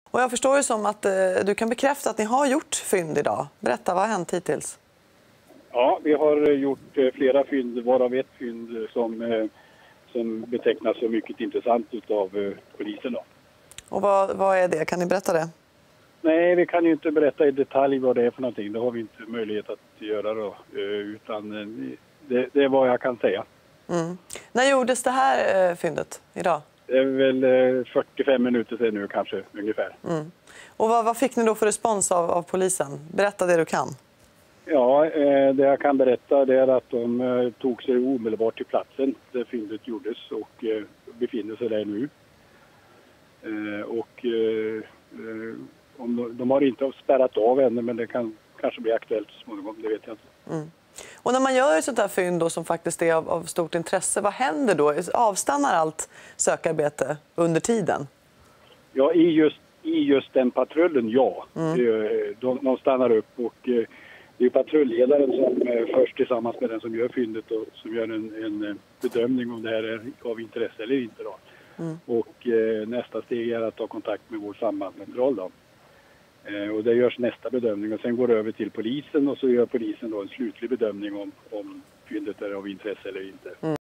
Och jag förstår ju som att du kan bekräfta att ni har gjort fynd idag. Berätta, vad har hänt hittills? Ja, vi har gjort flera fynd, varav ett fynd som betecknas som mycket intressant av polisen. Då. Och vad är det? Kan ni berätta det? Nej, vi kan ju inte berätta i detalj vad det är för någonting. Det har vi inte möjlighet att göra då, utan det är vad jag kan säga. Mm. När gjordes det här fyndet idag? Det är väl 45 minuter sedan nu kanske, ungefär. Mm. Och vad fick ni då för respons av polisen? Berätta det du kan. Ja, det jag kan berätta det är att de tog sig omedelbart till platsen där fyndet gjordes och befinner sig där nu. De har inte spärrat av ännu, men det kan kanske bli aktuellt så småningom, det vet jag inte. Mm. Och när man gör ett sånt här fynd då, som faktiskt är av stort intresse, vad händer då? Avstannar allt sökarbete under tiden? Ja, i just den patrullen, ja. De stannar upp och det är patrulledaren som först tillsammans med den som gör fyndet och som gör en bedömning om det här är av intresse eller inte. Då. Och nästa steg är att ta kontakt med vår sambandscentral då. Och det görs nästa bedömning och sen går det över till polisen och så gör polisen då en slutlig bedömning om fyndet är av intresse eller inte.